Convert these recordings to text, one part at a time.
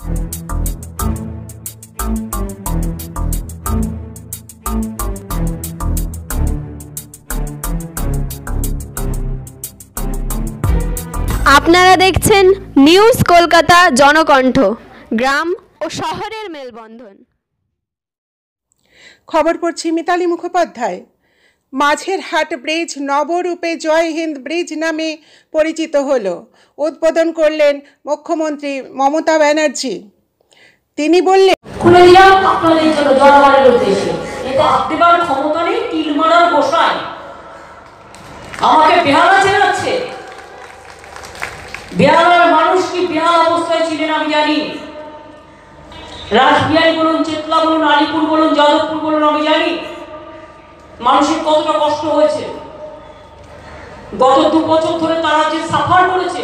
আপনারা দেখছেন নিউজ কলকাতা জনকণ্ঠ, গ্রাম ও শহরের মেলবন্ধন। খবর পড়ছি মিতালি মুখোপাধ্যায়। মাঝের হাট ব্রিজ নবরূপে জয় হিন্দ ব্রিজ নামে পরিচিত হলো। উদ্বোধন করলেন মুখ্যমন্ত্রী মমতা ব্যানার্জি। তিনি বললেন, খুলে দিলাম আপনাদের জন্য জনগণের উদ্দেশ্যে। এটা আপনার ক্ষমতা নেই, তিল মারার গোসাই আমাকে বেহালা চেনাচ্ছে। বেহালার মানুষ কি বেহাল অবস্থায় ছিলেন আমি জানি। রাসবিহারী বলুন, চেতলা বলুন, আলিপুর বলুন, যাদবপুর বলুন, আমি জানি মানুষের কতটা কষ্ট হয়েছে। গত 2 বছর ধরে তারা যে সাফার করেছে।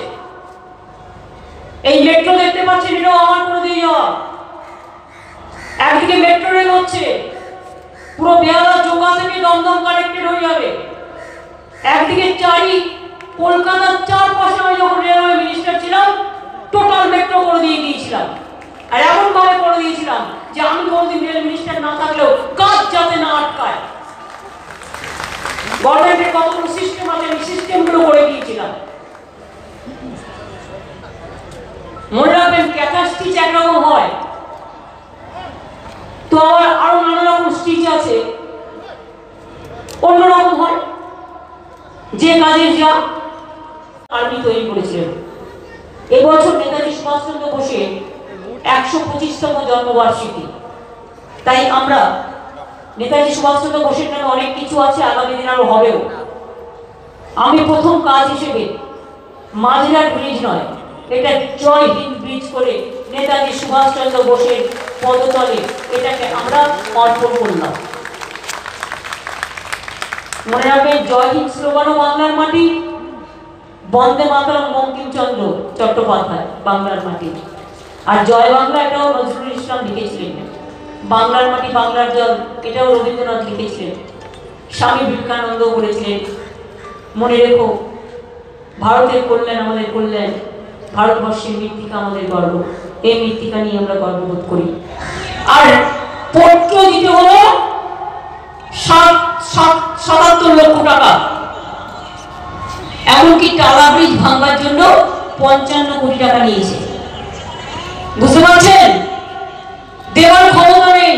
এই মেট্রো দেখতে পাচ্ছেন, এটাও আমার করে দিয়ে যাওয়া। একদিকে মেট্রো রেল হচ্ছে, পুরো বেহালা জোকা থেকে দমদম কানেক্টেড হয়ে যাবে। একদিকে কলকাতার চারপাশে আমি যখন রেলওয়ে মিনিস্টার ছিলাম টোটাল মেট্রো করে দিয়ে দিয়েছিলাম। আর এমন ভাবে করে দিয়েছিলাম যে আমি কোনদিন রেল মিনিস্টার না থাকলেও কাজ যাতে না আটকায়। গভর্নমেন্টের কতগুলো সিস্টেম আছে, আমি সিস্টেমগুলো করে দিয়েছিলাম। মনে রাখবেন, ক্যাথা স্টিচ একরকম হয়, তো আরো নানা রকম স্টিচ আছে অন্যরকম হয়। যে কাজের যা আর্মি তৈরি করেছিলেন। এবছর নেতাজি সুভাষচন্দ্র বোসের 125তম জন্মবার্ষিকী। তাই আমরা নেতাজি সুভাষচন্দ্র বোসের নামে অনেক কিছু আছে, আগামী দিন আরো হবেও। আমি প্রথম কাজ হিসেবে মাঝেরহাট ব্রিজ নয়, এটা জয় হিন্দ ব্রিজ করে নেতাজি সুভাষচন্দ্র বোসের পদতলে এটাকে আমরা অর্পণ করলাম। মনে রাখবেন, জয় হিন্দ স্লোগানও বাংলার মাটি, বন্দে মাতরম বঙ্কিমচন্দ্র চট্টোপাধ্যায় বাংলার মাটি, আর জয় বাংলা এটাও নজরুল ইসলাম লিখেছিলেন। বাংলার মাটি বাংলার জল এটাও রবীন্দ্রনাথ লিখেছিলেন। স্বামী বিবেকানন্দ বলেছিলেন, মনে রেখো ভারতের কল্যাণ আমাদের কল্যাণ, ভারতবর্ষের মৃত্তিকা আমাদের গর্ব। এই মৃত্তিকা নিয়ে আমরা গর্ববোধ করি। আর পত্র দিতে হলো 77 লক্ষ টাকা। এমনকি টালা ব্রিজ ভাঙবার জন্য 55 কোটি টাকা নিয়েছে। বুঝতে পারছেন? দেওয়ার ক্ষমতা নেই,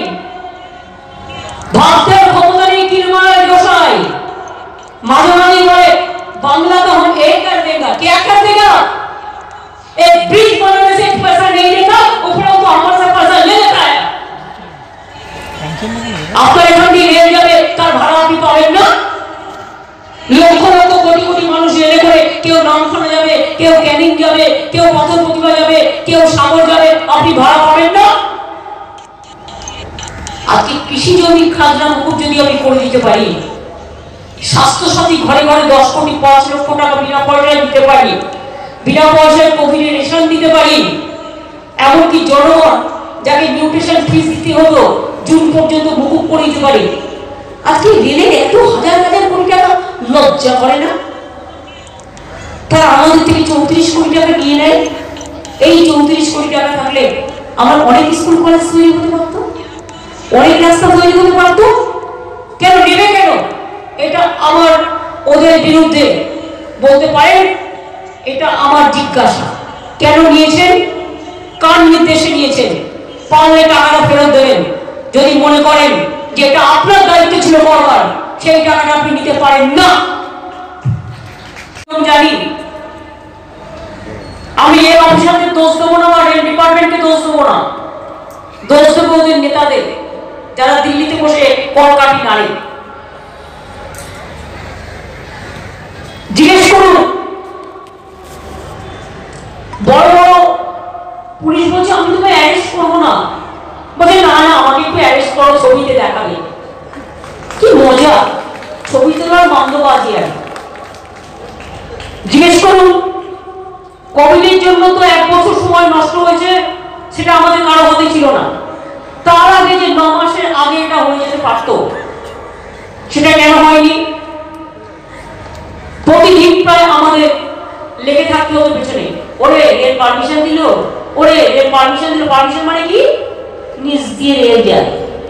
ভাবতেও ক্ষমতা নেই। কিরমার গোসাই মাঝে মাঝে বলে बांग्ला तो हम एक कर देगा। क्या कर देगा? एक ब्रिज बनाने से पैसा नहीं देगा, ऊपर तो हमारे से पैसा ले लेता है। আপনার এখান দিয়ে রেল যাবে, তার ভাড়া আপনি পাবেন না। লক্ষ লক্ষ কোটি কোটি মানুষ রেলে করে, কেউ নামখানা যাবে, কেউ ক্যানিং যাবে, কেউ পাথর প্রতিভা যাবে, কেউ সাগর যাবে, আপনি ভাড়া পাবেন না। আজকে কৃষি জমির খাজনা মুকুব যদি আমি করে দিতে পারি, স্বাস্থ্যসাথী ঘরে ঘরে 10 কোটি 5 লক্ষ টাকা বিনা পয়সায় দিতে পারি, বিনা পয়সায় কোভিডের রেশন দিতে পারি, এমনকি জনগণ যাকে নিউট্রিশন ফিস দিতে হতো জুন পর্যন্ত মুকুব করে দিতে পারি। আজকে রেলে এত হাজার হাজার কোটি টাকা লজ্জা করে না? তারা আমাদের থেকে 34 কোটি টাকা নিয়ে নেয়। এই 34 কোটি টাকা থাকলে আমার অনেক স্কুল কলেজ তৈরি হতে পারতো, অনেক রাস্তা তৈরি হতে পারতো। কেন নেবে কেন? এটা আমার ওদের বিরুদ্ধে বলতে পারেন, এটা আমার জিজ্ঞাসা। কেন নিয়েছেন? কার নির্দেশে নিয়েছেন? পারলে টাকাটা ফেরত দেবেন। যদি মনে করেন যে এটা আপনার দায়িত্ব ছিল করবার, সেই টাকাটা আপনি নিতে পারেন না। জানি আমি এই অফিসারদের দোষ দেবো না, বা রেল ডিপার্টমেন্টকে দোষ দেবো না, দোষ দেবো ওদের নেতাদের, যারা দিল্লিতে বসে কলকাঠি নাড়ে। জিজ্ঞেস করুন, বড় বড় পুলিশ বলছে আমি তোমায় অ্যারেস্ট করবো না, বলছে না না আমাকে একটু অ্যারেস্ট করো, ছবিতে দেখাবে। কি মজা, ছবি তোলার বন্ধবাজি। আর জিজ্ঞেস করুন, কোভিডের জন্য তো 1 বছর সময় নষ্ট হয়েছে, সেটা আমাদের কারো হাতে ছিল না। তার আগে যে 9 মাসের আগে এটা হয়ে যেতে পারত, সেটা কেন হয়নি? প্রতিদিন প্রায় আমাদের লেগে থাকতে হতো পেছনে, ওরে এর পারমিশন দিল, ওরে এর পারমিশন দিল, পারমিশন মানে কি? নিচ দিয়ে রেল যায়,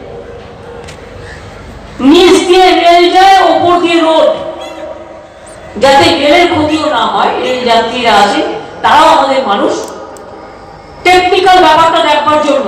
নিচ দিয়ে রেল যায়, ওপর দিয়ে রোড, যাতে রেলের ক্ষতিও না হয়। রেল যাত্রীরা আছে, তারাও আমাদের মানুষ, টেকনিক্যাল ব্যাপারটা দেখবার জন্য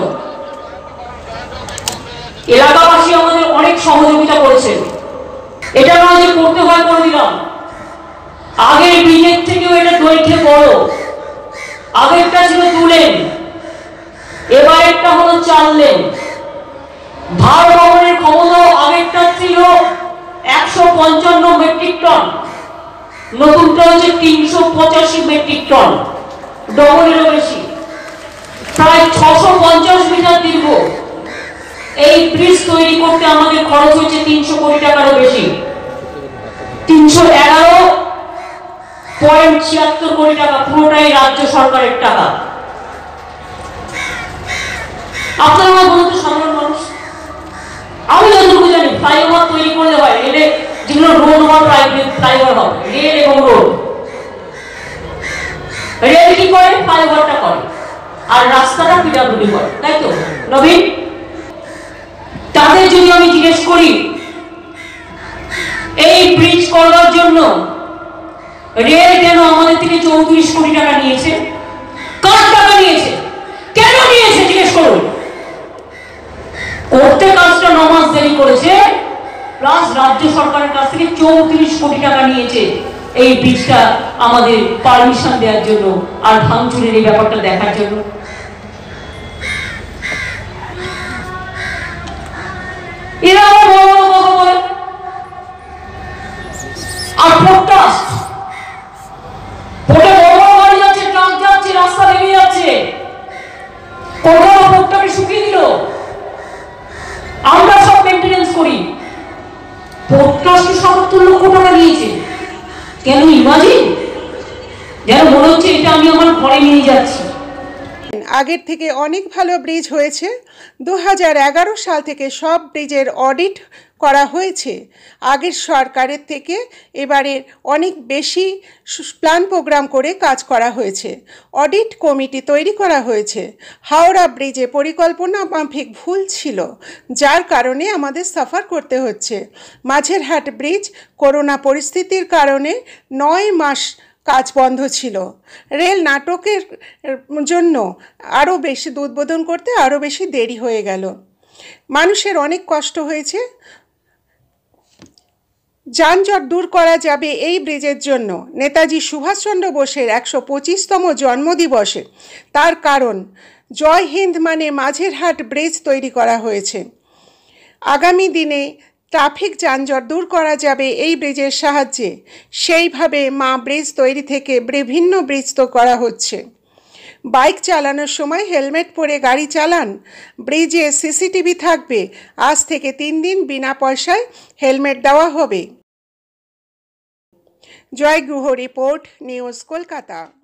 এলাকাবাসী আমাদের অনেক সহযোগিতা করেছেন। এটা নয় যে করতে হয় করে দিলাম, আগের ব্রিজের থেকেও এটা দৈর্ঘ্যে বড়। আগেরটা ছিল 2 লেন, এবার একটা হলো 4 লেন। ভার বহনের ক্ষমতাও আগেরটা ছিল 155 মেট্রিক টন, নতুনটা হচ্ছে 385 মেট্রিক টন, ডবলেরও বেশি। প্রায় 650 মিটার দীর্ঘ এই ব্রিজ তৈরি করতে আমাদের খরচ হয়েছে 300 কোটি টাকারও বেশি, 311.76 কোটি টাকা, পুরোটাই রাজ্য সরকারের টাকা। আপনারা বলুন তো, সাধারণ মানুষ, আমি যতটুকু জানি ফ্লাইওভার তৈরি করলে হয়, রেলে যেগুলো রোড বা ফ্লাইওভার হবে, রেল এবং রোড। রেল কি করে? ফ্লাইওভারটা করে, আর রাস্তাটা পিডব্লিউডি করে, তাই তো নবীন? তাদের যদি আমি জিজ্ঞেস করি এই ব্রিজ করবার জন্য রেল কেন আমাদের থেকে 34 কোটি টাকা নিয়েছে? কার টাকা নিয়েছে? কেন নিয়েছে জিজ্ঞেস করুন। করতে কাজটা 9 মাস দেরি করেছে, প্লাস রাজ্য সরকারের কাছ থেকে 34 কোটি টাকা নিয়েছে এই ব্রিজটা আমাদের পারমিশন দেওয়ার জন্য আর ভাঙচুরের এই ব্যাপারটা দেখার জন্য। এরা আমার বড় বড় কথা বলে, আর পডকাস্ট বড় বড় গাড়ি যাচ্ছে, ট্রাক যাচ্ছে, রাস্তা ভেঙে যাচ্ছে, কলকাতা পোর্টটাকে শুকিয়ে দিল, আমরা সব মেইনটেনেন্স করি। পডকাস্ট ৭০ লক্ষ টাকা নিয়েছে, কেন? ইমাজিন, যেন মনে হচ্ছে এটা আমি আমার ঘরে নিয়ে যাচ্ছি। আগের থেকে অনেক ভালো ব্রিজ হয়েছে। 2011 সাল থেকে সব ব্রিজের অডিট করা হয়েছে। আগের সরকারের থেকে এবারে অনেক বেশি প্ল্যান প্রোগ্রাম করে কাজ করা হয়েছে। অডিট কমিটি তৈরি করা হয়েছে। হাওড়া ব্রিজে পরিকল্পনা মাফিক ভুল ছিল, যার কারণে আমাদের সাফার করতে হচ্ছে। মাঝেরহাট ব্রিজ করোনা পরিস্থিতির কারণে 9 মাস কাজ বন্ধ ছিল। রেল নাটকের জন্য আরও বেশি উদ্বোধন করতে আরও বেশি দেরি হয়ে গেল। মানুষের অনেক কষ্ট হয়েছে। যানজট দূর করা যাবে এই ব্রিজের জন্য। নেতাজি সুভাষচন্দ্র বোসের 125তম জন্মদিবসে, তার কারণ জয় হিন্দ মানে মাঝেরহাট ব্রিজ তৈরি করা হয়েছে। আগামী দিনে ট্রাফিক যানজট দূর করা যাবে এই ব্রিজের সাহায্যে। সেইভাবে মা ব্রিজ তৈরি থেকে বিভিন্ন ব্রিজ তো করা হচ্ছে। বাইক চালানোর সময় হেলমেট পরে গাড়ি চালান। ব্রিজে সিসিটিভি থাকবে। আজ থেকে 3 দিন বিনা পয়সায় হেলমেট দেওয়া হবে। Joy Guha report, news Kolkata.